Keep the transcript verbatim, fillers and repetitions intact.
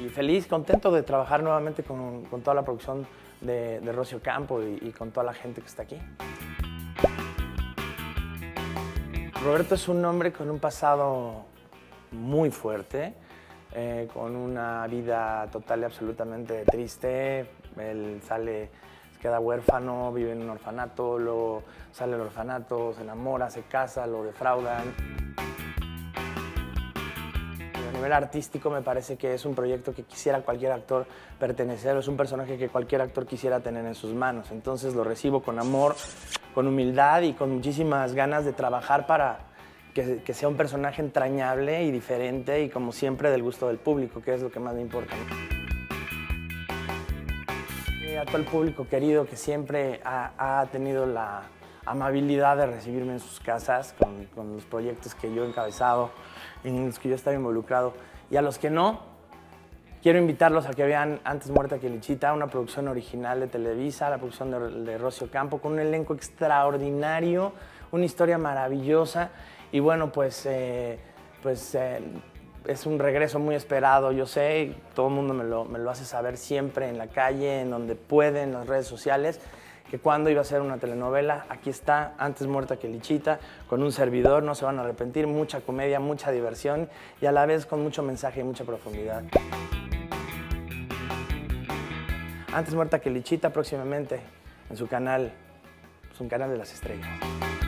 feliz, contento de trabajar nuevamente con, con toda la producción de, de Rocio Campo y, y con toda la gente que está aquí. Roberto es un hombre con un pasado muy fuerte, eh, con una vida total y absolutamente triste. Él sale, se queda huérfano, vive en un orfanato, luego sale del orfanato, se enamora, se casa, lo defraudan. A nivel artístico me parece que es un proyecto que quisiera cualquier actor pertenecer, es un personaje que cualquier actor quisiera tener en sus manos. Entonces lo recibo con amor, con humildad y con muchísimas ganas de trabajar para que, que sea un personaje entrañable y diferente y, como siempre, del gusto del público, que es lo que más me importa. Y a todo el público querido que siempre ha, ha tenido la amabilidad de recibirme en sus casas con, con los proyectos que yo he encabezado, en los que yo estaba involucrado. Y a los que no, quiero invitarlos a que vean Antes muerta que Lichita, una producción original de Televisa, la producción de, de Rocio Campo, con un elenco extraordinario, una historia maravillosa. Y bueno, pues, eh, pues eh, es un regreso muy esperado, yo sé, todo el mundo me lo, me lo hace saber siempre en la calle, en donde puede, en las redes sociales, que cuando iba a ser una telenovela. Aquí está, Antes muerta que Lichita, con un servidor, no se van a arrepentir, mucha comedia, mucha diversión y a la vez con mucho mensaje y mucha profundidad. Antes muerta que Lichita, próximamente en su canal, es un canal de las estrellas.